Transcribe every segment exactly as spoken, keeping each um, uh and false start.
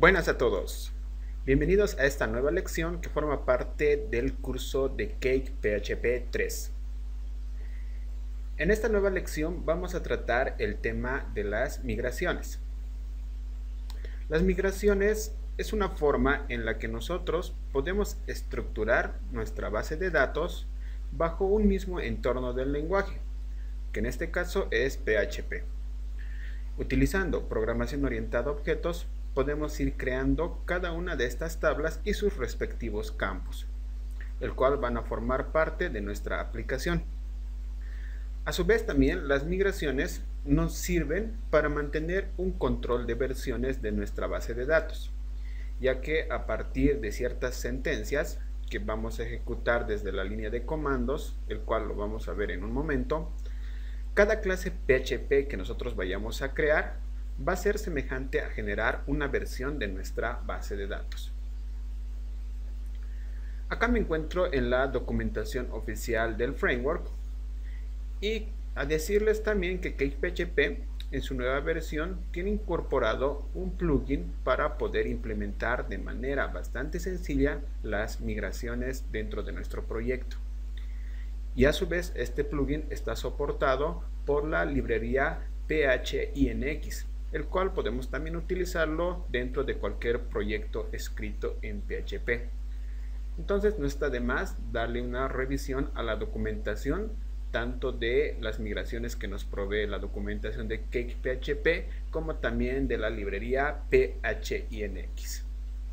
Buenas a todos, bienvenidos a esta nueva lección que forma parte del curso de Cake P H P tres. En esta nueva lección vamos a tratar el tema de las migraciones. Las migraciones es una forma en la que nosotros podemos estructurar nuestra base de datos bajo un mismo entorno del lenguaje, que en este caso es P H P. Utilizando programación orientada a objetos, podemos ir creando cada una de estas tablas y sus respectivos campos, el cual van a formar parte de nuestra aplicación. A su vez también las migraciones nos sirven para mantener un control de versiones de nuestra base de datos, ya que a partir de ciertas sentencias que vamos a ejecutar desde la línea de comandos, el cual lo vamos a ver en un momento, cada clase P H P que nosotros vayamos a crear va a ser semejante a generar una versión de nuestra base de datos. Acá me encuentro en la documentación oficial del framework y a decirles también que Cake P H P en su nueva versión tiene incorporado un plugin para poder implementar de manera bastante sencilla las migraciones dentro de nuestro proyecto. Y a su vez este plugin está soportado por la librería P H I N X, el cual podemos también utilizarlo dentro de cualquier proyecto escrito en P H P. Entonces no está de más darle una revisión a la documentación, tanto de las migraciones que nos provee la documentación de Cake P H P, como también de la librería P H I N X.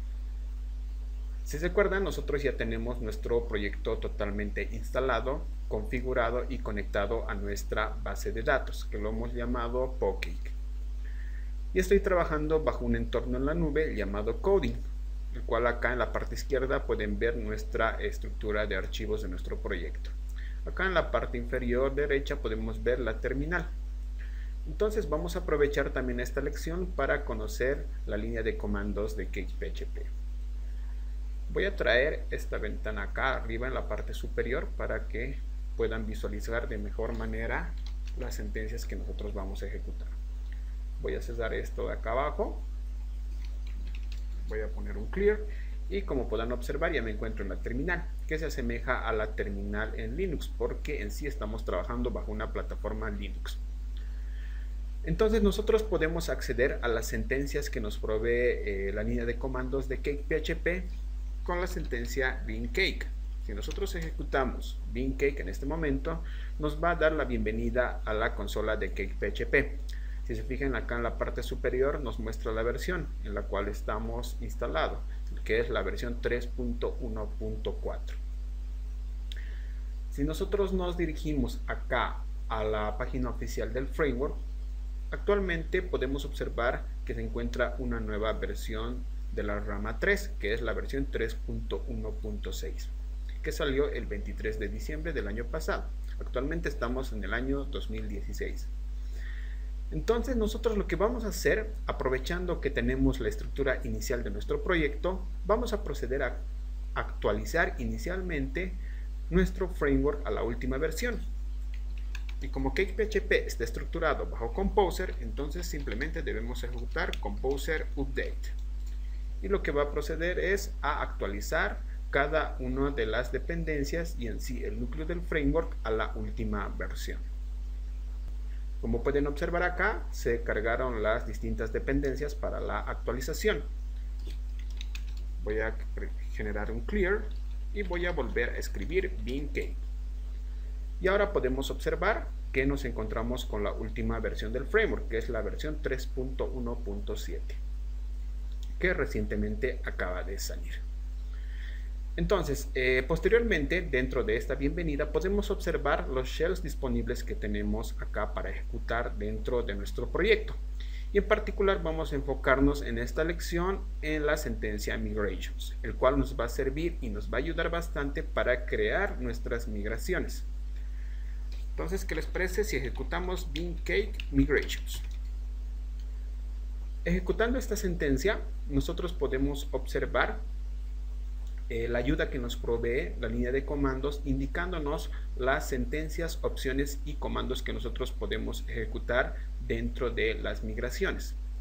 Si se acuerdan, nosotros ya tenemos nuestro proyecto totalmente instalado, configurado y conectado a nuestra base de datos, que lo hemos llamado PoCake. Y estoy trabajando bajo un entorno en la nube llamado Coding, el cual acá en la parte izquierda pueden ver nuestra estructura de archivos de nuestro proyecto. Acá en la parte inferior derecha podemos ver la terminal. Entonces vamos a aprovechar también esta lección para conocer la línea de comandos de Cake P H P. Voy a traer esta ventana acá arriba en la parte superior para que puedan visualizar de mejor manera las sentencias que nosotros vamos a ejecutar. Voy a cesar esto de acá abajo, voy a poner un clear y como podrán observar ya me encuentro en la terminal, que se asemeja a la terminal en Linux porque en sí estamos trabajando bajo una plataforma Linux. Entonces nosotros podemos acceder a las sentencias que nos provee eh, la línea de comandos de Cake P H P con la sentencia bin cake. Si nosotros ejecutamos bin cake en este momento, nos va a dar la bienvenida a la consola de Cake P H P. Si se fijan acá en la parte superior nos muestra la versión en la cual estamos instalados, que es la versión tres punto uno punto cuatro. Si nosotros nos dirigimos acá a la página oficial del framework, actualmente podemos observar que se encuentra una nueva versión de la rama tres, que es la versión tres punto uno punto seis, que salió el veintitrés de diciembre del año pasado. Actualmente estamos en el año dos mil dieciséis. Entonces nosotros lo que vamos a hacer, aprovechando que tenemos la estructura inicial de nuestro proyecto, vamos a proceder a actualizar inicialmente nuestro framework a la última versión. Y como Cake P H P está estructurado bajo Composer, entonces simplemente debemos ejecutar Composer Update. Y lo que va a proceder es a actualizar cada una de las dependencias y en sí el núcleo del framework a la última versión. Como pueden observar acá, se cargaron las distintas dependencias para la actualización. Voy a generar un clear y voy a volver a escribir bin cake. Y ahora podemos observar que nos encontramos con la última versión del framework, que es la versión tres punto uno punto siete, que recientemente acaba de salir. Entonces, eh, posteriormente, dentro de esta bienvenida, podemos observar los shells disponibles que tenemos acá para ejecutar dentro de nuestro proyecto. Y en particular vamos a enfocarnos en esta lección en la sentencia migrations, el cual nos va a servir y nos va a ayudar bastante para crear nuestras migraciones. Entonces, ¿qué les parece si ejecutamos bin cake migrations? Ejecutando esta sentencia, nosotros podemos observar Eh, la ayuda que nos provee la línea de comandos indicándonos las sentencias, opciones y comandos que nosotros podemos ejecutar dentro de las migraciones.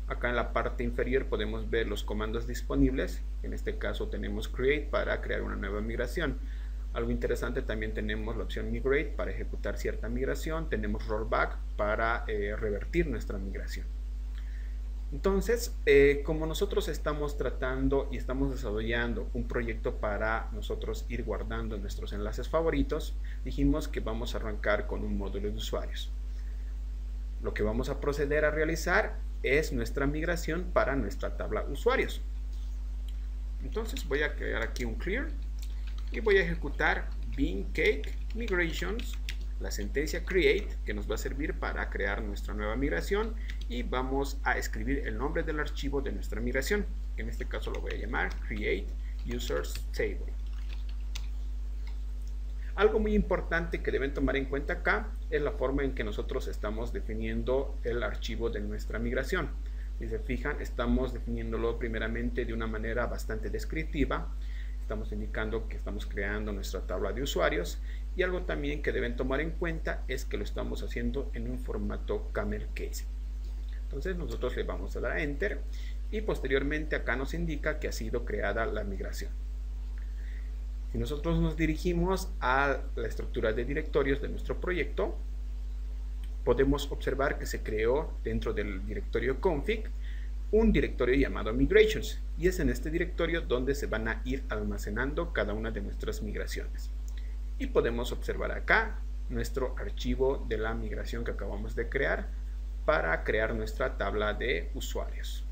Acá en la parte inferior podemos ver los comandos disponibles. En este caso tenemos create para crear una nueva migración. Algo interesante, también tenemos la opción migrate para ejecutar cierta migración. Tenemos rollback para eh, revertir nuestra migración. Entonces, eh, como nosotros estamos tratando y estamos desarrollando un proyecto para nosotros ir guardando nuestros enlaces favoritos, dijimos que vamos a arrancar con un módulo de usuarios. Lo que vamos a proceder a realizar es nuestra migración para nuestra tabla usuarios. Entonces voy a crear aquí un clear y voy a ejecutar bin cake migrations, la sentencia create, que nos va a servir para crear nuestra nueva migración, y vamos a escribir el nombre del archivo de nuestra migración. En este caso lo voy a llamar create users table. Algo muy importante que deben tomar en cuenta acá es la forma en que nosotros estamos definiendo el archivo de nuestra migración. Si se fijan, estamos definiéndolo primeramente de una manera bastante descriptiva. Estamos indicando que estamos creando nuestra tabla de usuarios, y algo también que deben tomar en cuenta es que lo estamos haciendo en un formato camel case. Entonces nosotros le vamos a dar a enter y posteriormente acá nos indica que ha sido creada la migración. Si nosotros nos dirigimos a la estructura de directorios de nuestro proyecto, podemos observar que se creó dentro del directorio config un directorio llamado migrations, y es en este directorio donde se van a ir almacenando cada una de nuestras migraciones. Y podemos observar acá nuestro archivo de la migración que acabamos de crear para crear nuestra tabla de usuarios.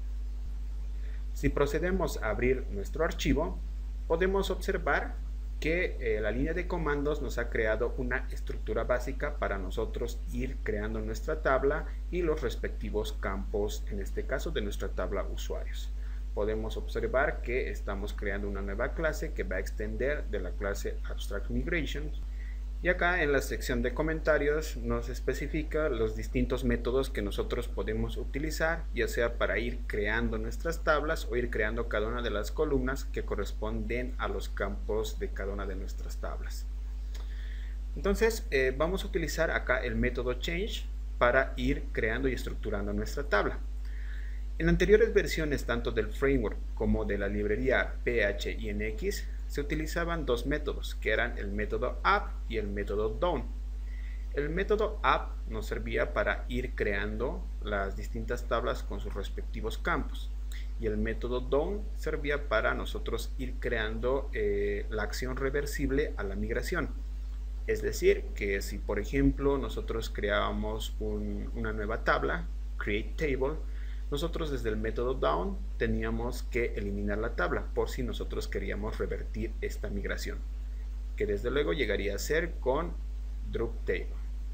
Si procedemos a abrir nuestro archivo, podemos observar que eh, la línea de comandos nos ha creado una estructura básica para nosotros ir creando nuestra tabla y los respectivos campos, en este caso de nuestra tabla usuarios. Podemos observar que estamos creando una nueva clase que va a extender de la clase Abstract Migration, y acá en la sección de comentarios nos especifica los distintos métodos que nosotros podemos utilizar, ya sea para ir creando nuestras tablas o ir creando cada una de las columnas que corresponden a los campos de cada una de nuestras tablas. Entonces eh, vamos a utilizar acá el método change para ir creando y estructurando nuestra tabla. En anteriores versiones tanto del framework como de la librería P H I N X se utilizaban dos métodos, que eran el método up y el método down. El método up nos servía para ir creando las distintas tablas con sus respectivos campos, y el método down servía para nosotros ir creando eh, la acción reversible a la migración. Es decir, que si por ejemplo nosotros creábamos un, una nueva tabla, create table, nosotros desde el método down teníamos que eliminar la tabla por si nosotros queríamos revertir esta migración, que desde luego llegaría a ser con drop table.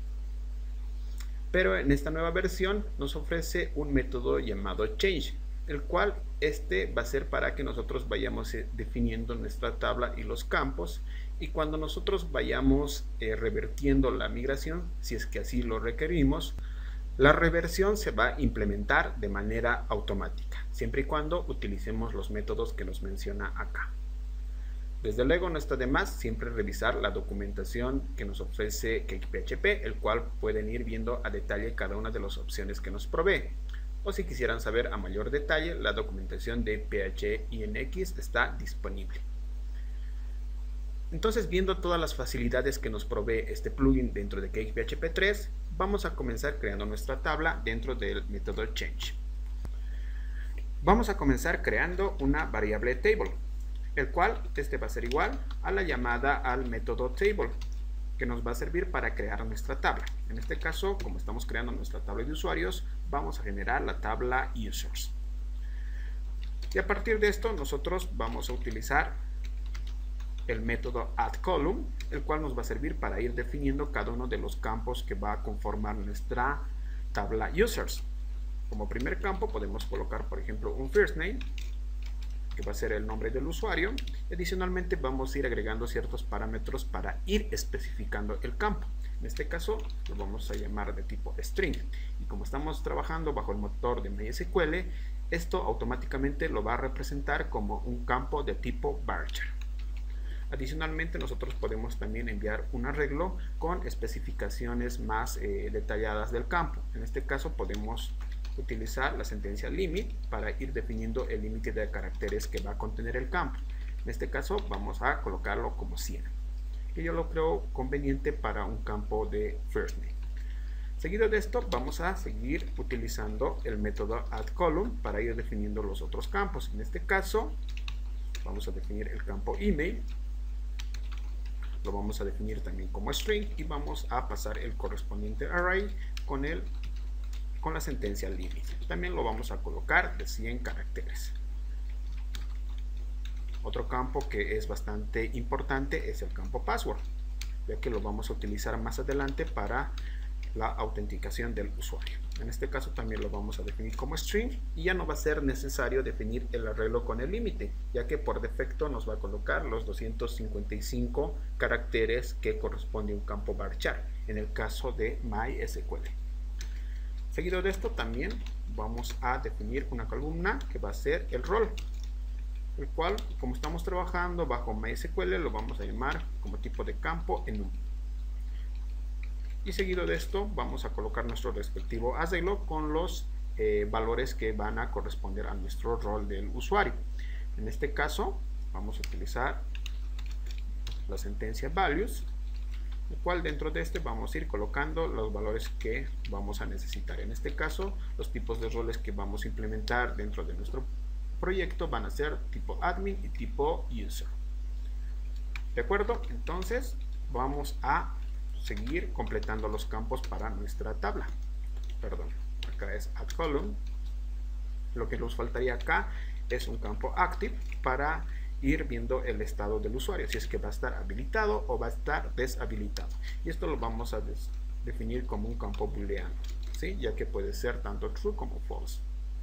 Pero en esta nueva versión nos ofrece un método llamado change, el cual este va a ser para que nosotros vayamos definiendo nuestra tabla y los campos, y cuando nosotros vayamos eh, revertiendo la migración, si es que así lo requerimos, la reversión se va a implementar de manera automática, siempre y cuando utilicemos los métodos que nos menciona acá. Desde luego no está de más siempre revisar la documentación que nos ofrece CakePHP, el cual pueden ir viendo a detalle cada una de las opciones que nos provee. O si quisieran saber a mayor detalle, la documentación de P H I N X está disponible. Entonces, viendo todas las facilidades que nos provee este plugin dentro de CakePHP tres, vamos a comenzar creando nuestra tabla dentro del método change. Vamos a comenzar creando una variable table, el cual este va a ser igual a la llamada al método table, que nos va a servir para crear nuestra tabla. En este caso, como estamos creando nuestra tabla de usuarios, vamos a generar la tabla users. Y a partir de esto, nosotros vamos a utilizar el método addColumn, el cual nos va a servir para ir definiendo cada uno de los campos que va a conformar nuestra tabla users. Como primer campo podemos colocar, por ejemplo, un first name, que va a ser el nombre del usuario. Adicionalmente vamos a ir agregando ciertos parámetros para ir especificando el campo. En este caso lo vamos a llamar de tipo string, y como estamos trabajando bajo el motor de MySQL, esto automáticamente lo va a representar como un campo de tipo varchar. Adicionalmente nosotros podemos también enviar un arreglo con especificaciones más eh, detalladas del campo. En este caso podemos utilizar la sentencia limit para ir definiendo el límite de caracteres que va a contener el campo. En este caso vamos a colocarlo como cien, que yo lo creo conveniente para un campo de first name. Seguido de esto vamos a seguir utilizando el método addColumn para ir definiendo los otros campos. En este caso vamos a definir el campo email, lo vamos a definir también como string y vamos a pasar el correspondiente array con, el, con la sentencia limit. También lo vamos a colocar de cien caracteres. Otro campo que es bastante importante es el campo password, ya que lo vamos a utilizar más adelante para la autenticación del usuario. En este caso también lo vamos a definir como string y ya no va a ser necesario definir el arreglo con el límite, ya que por defecto nos va a colocar los doscientos cincuenta y cinco caracteres que corresponde a un campo varchar en el caso de MySQL. Seguido de esto también vamos a definir una columna que va a ser el rol, el cual, como estamos trabajando bajo MySQL, lo vamos a llamar como tipo de campo enum. Y seguido de esto vamos a colocar nuestro respectivo asDayLog con los eh, valores que van a corresponder a nuestro rol del usuario. En este caso vamos a utilizar la sentencia values, el cual dentro de este vamos a ir colocando los valores que vamos a necesitar. En este caso los tipos de roles que vamos a implementar dentro de nuestro proyecto van a ser tipo admin y tipo user. ¿De acuerdo? Entonces vamos a seguir completando los campos para nuestra tabla. Perdón, acá es addColumn. Lo que nos faltaría acá es un campo active para ir viendo el estado del usuario, si es que va a estar habilitado o va a estar deshabilitado. Y esto lo vamos a definir como un campo booleano, ¿sí? Ya que puede ser tanto true como false.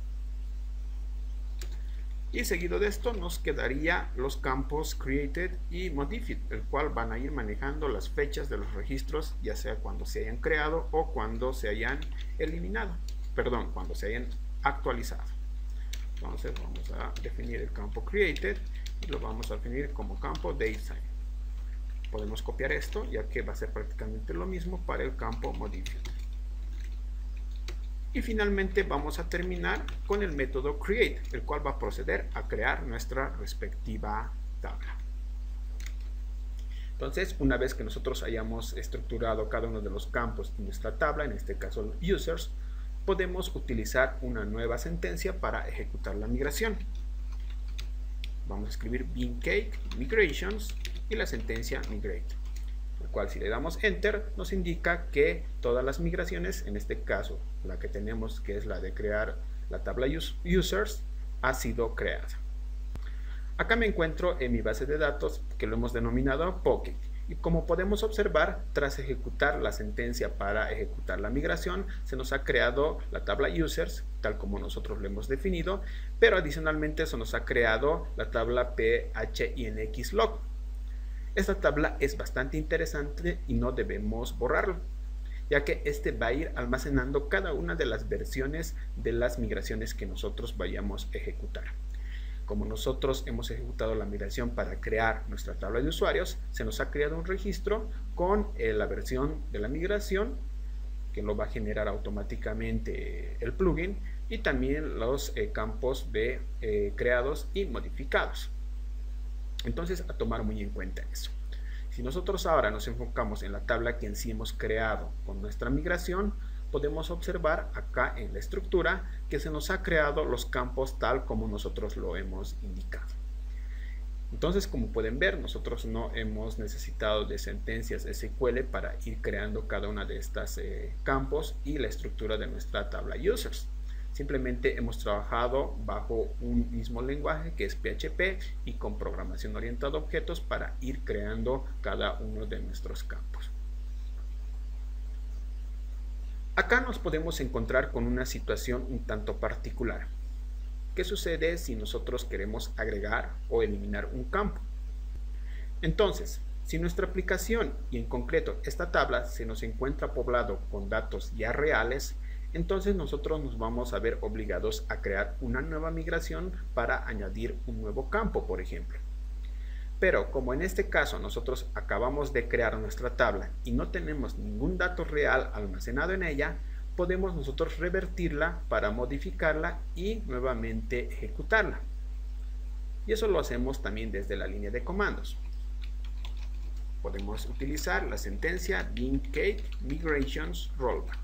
Y seguido de esto nos quedaría los campos created y modified, el cual van a ir manejando las fechas de los registros, ya sea cuando se hayan creado o cuando se hayan eliminado, perdón, cuando se hayan actualizado. Entonces vamos a definir el campo created y lo vamos a definir como campo datetime. Podemos copiar esto, ya que va a ser prácticamente lo mismo para el campo modified. Y finalmente vamos a terminar con el método create, el cual va a proceder a crear nuestra respectiva tabla. Entonces, una vez que nosotros hayamos estructurado cada uno de los campos en nuestra tabla, en este caso los users, podemos utilizar una nueva sentencia para ejecutar la migración. Vamos a escribir beancake migrations y la sentencia migrate, el cual si le damos enter nos indica que todas las migraciones, en este caso la que tenemos que es la de crear la tabla users, ha sido creada. Acá me encuentro en mi base de datos que lo hemos denominado Pocket, y como podemos observar, tras ejecutar la sentencia para ejecutar la migración se nos ha creado la tabla users tal como nosotros lo hemos definido, pero adicionalmente se nos ha creado la tabla phinxlog. Esta tabla es bastante interesante y no debemos borrarlo, ya que este va a ir almacenando cada una de las versiones de las migraciones que nosotros vayamos a ejecutar. Como nosotros hemos ejecutado la migración para crear nuestra tabla de usuarios, se nos ha creado un registro con eh, la versión de la migración, que lo va a generar automáticamente el plugin, y también los eh, campos de eh, creados y modificados. Entonces, a tomar muy en cuenta eso. Si nosotros ahora nos enfocamos en la tabla que en sí hemos creado con nuestra migración, podemos observar acá en la estructura que se nos ha creado los campos tal como nosotros lo hemos indicado. Entonces, como pueden ver, nosotros no hemos necesitado de sentencias S Q L para ir creando cada una de estas eh, campos y la estructura de nuestra tabla users. Simplemente hemos trabajado bajo un mismo lenguaje que es P H P y con programación orientada a objetos para ir creando cada uno de nuestros campos. Acá nos podemos encontrar con una situación un tanto particular. ¿Qué sucede si nosotros queremos agregar o eliminar un campo? Entonces, si nuestra aplicación y en concreto esta tabla se nos encuentra poblado con datos ya reales, entonces nosotros nos vamos a ver obligados a crear una nueva migración para añadir un nuevo campo, por ejemplo. Pero como en este caso nosotros acabamos de crear nuestra tabla y no tenemos ningún dato real almacenado en ella, podemos nosotros revertirla para modificarla y nuevamente ejecutarla. Y eso lo hacemos también desde la línea de comandos. Podemos utilizar la sentencia bin cake migrations rollback.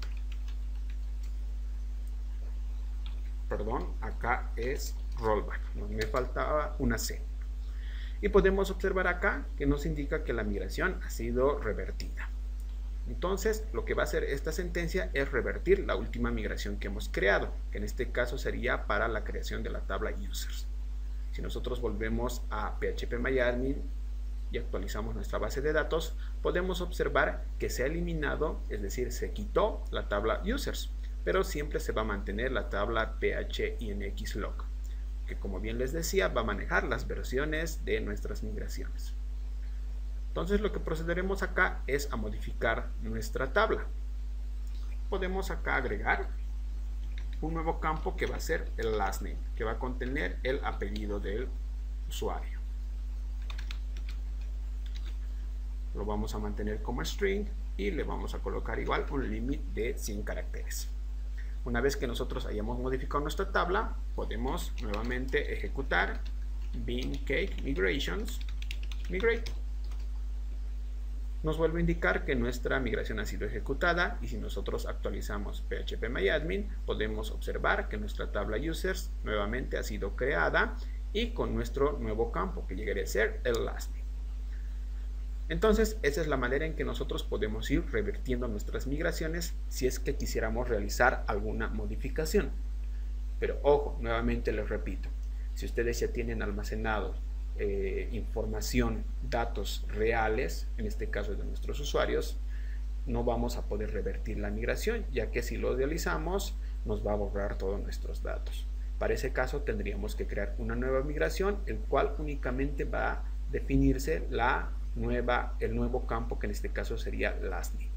Perdón, acá es rollback, me faltaba una C. Y podemos observar acá que nos indica que la migración ha sido revertida. Entonces, lo que va a hacer esta sentencia es revertir la última migración que hemos creado, que en este caso sería para la creación de la tabla users. Si nosotros volvemos a P H P MyAdmin y actualizamos nuestra base de datos, podemos observar que se ha eliminado, es decir, se quitó la tabla users, pero siempre se va a mantener la tabla phinxlog, que como bien les decía, va a manejar las versiones de nuestras migraciones. Entonces lo que procederemos acá es a modificar nuestra tabla. Podemos acá agregar un nuevo campo que va a ser el last name, que va a contener el apellido del usuario. Lo vamos a mantener como string y le vamos a colocar igual un límite de cien caracteres. Una vez que nosotros hayamos modificado nuestra tabla, podemos nuevamente ejecutar bin cake migrations migrate. Nos vuelve a indicar que nuestra migración ha sido ejecutada, y si nosotros actualizamos P H P MyAdmin, podemos observar que nuestra tabla users nuevamente ha sido creada y con nuestro nuevo campo, que llegaría a ser el last name. Entonces, esa es la manera en que nosotros podemos ir revirtiendo nuestras migraciones si es que quisiéramos realizar alguna modificación. Pero ojo, nuevamente les repito, si ustedes ya tienen almacenado eh, información, datos reales, en este caso de nuestros usuarios, no vamos a poder revertir la migración, ya que si lo realizamos nos va a borrar todos nuestros datos. Para ese caso tendríamos que crear una nueva migración, el cual únicamente va a definirse la nueva, el nuevo campo, que en este caso sería last name.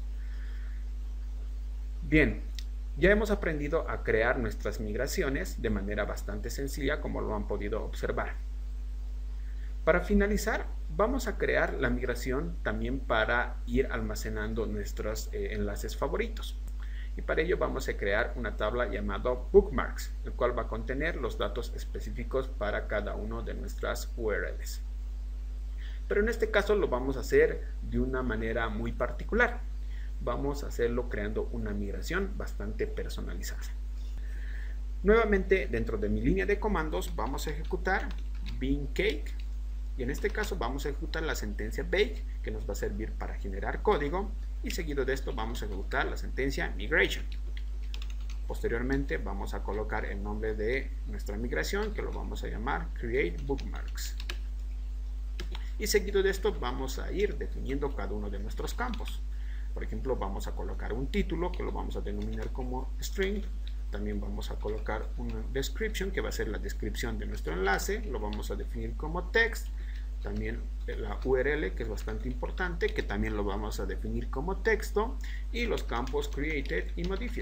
Bien, ya hemos aprendido a crear nuestras migraciones de manera bastante sencilla, como lo han podido observar. Para finalizar, vamos a crear la migración también para ir almacenando nuestros eh, enlaces favoritos. Y para ello vamos a crear una tabla llamada bookmarks, el cual va a contener los datos específicos para cada uno de nuestras U R Ls. Pero en este caso lo vamos a hacer de una manera muy particular. Vamos a hacerlo creando una migración bastante personalizada. Nuevamente, dentro de mi línea de comandos, vamos a ejecutar bin cake, y en este caso vamos a ejecutar la sentencia bake, que nos va a servir para generar código, y seguido de esto vamos a ejecutar la sentencia migration. Posteriormente vamos a colocar el nombre de nuestra migración, que lo vamos a llamar create bookmarks. Y seguido de esto vamos a ir definiendo cada uno de nuestros campos. Por ejemplo, vamos a colocar un título, que lo vamos a denominar como string. También vamos a colocar una description, que va a ser la descripción de nuestro enlace. Lo vamos a definir como text. También la U R L, que es bastante importante, que también lo vamos a definir como texto. Y los campos created y modified.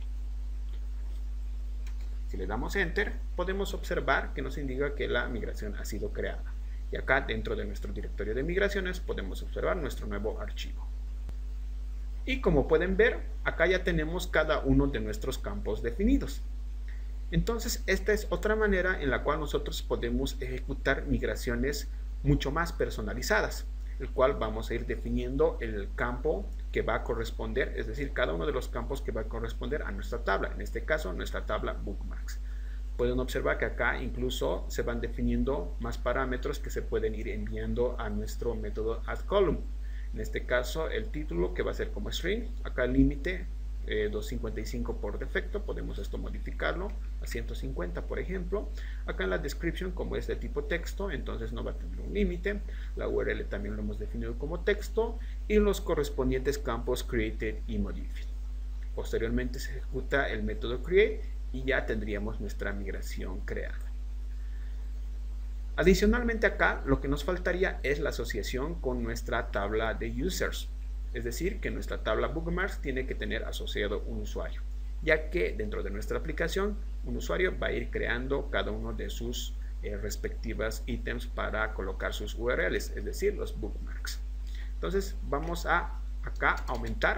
Si le damos enter, podemos observar que nos indica que la migración ha sido creada. Y acá dentro de nuestro directorio de migraciones podemos observar nuestro nuevo archivo. Y como pueden ver, acá ya tenemos cada uno de nuestros campos definidos. Entonces, esta es otra manera en la cual nosotros podemos ejecutar migraciones mucho más personalizadas, el cual vamos a ir definiendo el campo que va a corresponder, es decir, cada uno de los campos que va a corresponder a nuestra tabla, en este caso nuestra tabla bookmarks. Pueden observar que acá incluso se van definiendo más parámetros que se pueden ir enviando a nuestro método addColumn. En este caso el título, que va a ser como string, acá el límite eh, doscientos cincuenta y cinco por defecto, podemos esto modificarlo a ciento cincuenta por ejemplo. Acá en la description, como es de tipo texto, entonces no va a tener un límite. La U R L también lo hemos definido como texto, y los correspondientes campos created y modified. Posteriormente se ejecuta el método create y ya tendríamos nuestra migración creada. Adicionalmente acá lo que nos faltaría es la asociación con nuestra tabla de users, es decir, que nuestra tabla bookmarks tiene que tener asociado un usuario, ya que dentro de nuestra aplicación un usuario va a ir creando cada uno de sus eh, respectivas ítems para colocar sus U R Ls, es decir, los bookmarks. Entonces vamos a acá aumentar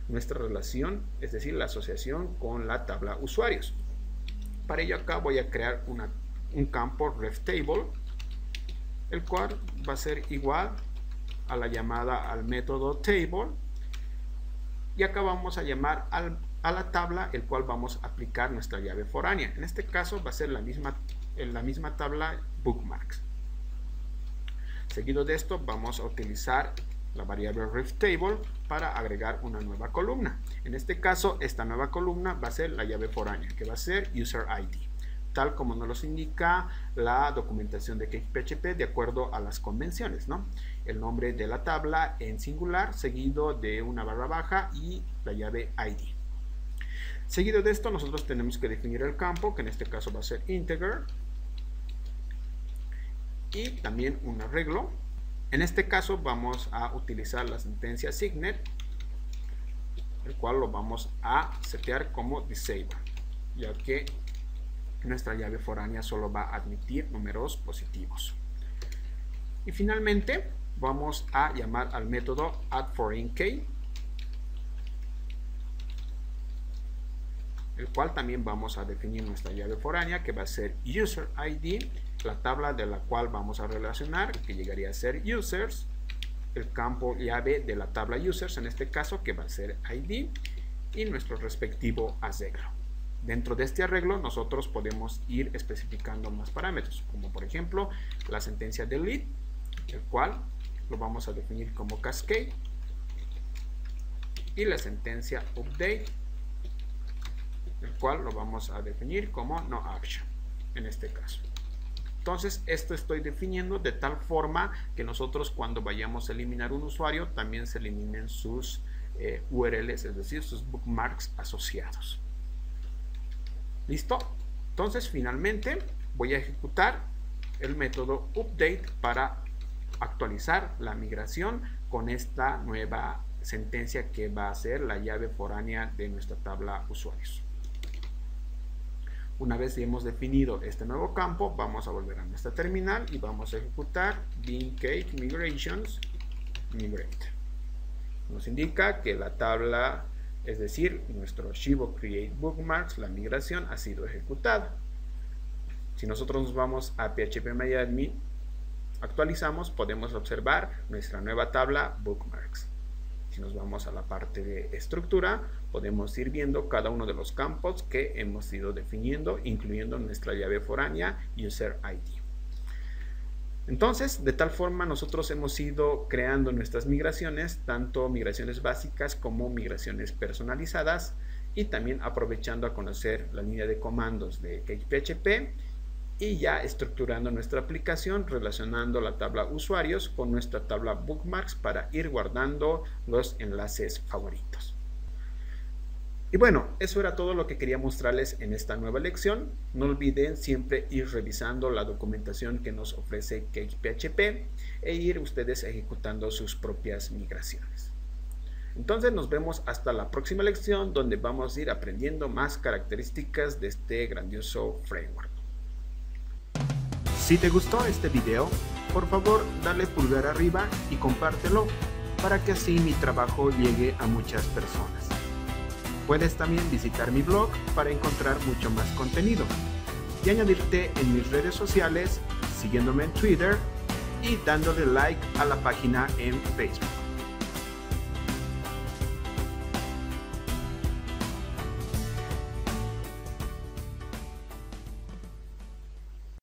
nuestra relación, es decir, la asociación con la tabla usuarios. Para ello acá voy a crear una, un campo RefTable, el cual va a ser igual a la llamada al método table, y acá vamos a llamar al, a la tabla, el cual vamos a aplicar nuestra llave foránea. En este caso va a ser la misma, en la misma tabla bookmarks. Seguido de esto vamos a utilizar la variable RefTable para agregar una nueva columna. En este caso esta nueva columna va a ser la llave foránea, que va a ser user I D, tal como nos los indica la documentación de Cake P H P de acuerdo a las convenciones, ¿no? El nombre de la tabla en singular, seguido de una barra baja y la llave I D. Seguido de esto nosotros tenemos que definir el campo, que en este caso va a ser integer, y también un arreglo. En este caso vamos a utilizar la sentencia signet, el cual lo vamos a setear como disable, ya que nuestra llave foránea solo va a admitir números positivos. Y finalmente vamos a llamar al método addForeignKey, el cual también vamos a definir nuestra llave foránea, que va a ser user I D, la tabla de la cual vamos a relacionar, que llegaría a ser users, el campo llave de la tabla users en este caso, que va a ser I D, y nuestro respectivo arreglo. Dentro de este arreglo nosotros podemos ir especificando más parámetros, como por ejemplo la sentencia delete, el cual lo vamos a definir como cascade, y la sentencia update, el cual lo vamos a definir como no action en este caso. Entonces esto estoy definiendo de tal forma que nosotros cuando vayamos a eliminar un usuario también se eliminen sus eh, U R Ls, es decir, sus bookmarks asociados. ¿Listo? Entonces finalmente voy a ejecutar el método update para actualizar la migración con esta nueva sentencia que va a ser la llave foránea de nuestra tabla usuarios. Una vez que hemos definido este nuevo campo, vamos a volver a nuestra terminal y vamos a ejecutar bin cake migrations migrate. Nos indica que la tabla, es decir, nuestro archivo create bookmarks, la migración ha sido ejecutada. Si nosotros nos vamos a phpMyAdmin, actualizamos, podemos observar nuestra nueva tabla bookmarks. Si nos vamos a la parte de estructura, podemos ir viendo cada uno de los campos que hemos ido definiendo, incluyendo nuestra llave foránea user I D. Entonces, de tal forma nosotros hemos ido creando nuestras migraciones, tanto migraciones básicas como migraciones personalizadas, y también aprovechando a conocer la línea de comandos de Cake P H P y ya estructurando nuestra aplicación relacionando la tabla usuarios con nuestra tabla bookmarks para ir guardando los enlaces favoritos. Y bueno, eso era todo lo que quería mostrarles en esta nueva lección. No olviden siempre ir revisando la documentación que nos ofrece Cake P H P e ir ustedes ejecutando sus propias migraciones. Entonces nos vemos hasta la próxima lección, donde vamos a ir aprendiendo más características de este grandioso framework. Si te gustó este video, por favor dale pulgar arriba y compártelo para que así mi trabajo llegue a muchas personas. Puedes también visitar mi blog para encontrar mucho más contenido y añadirte en mis redes sociales, siguiéndome en Twitter y dándole like a la página en Facebook.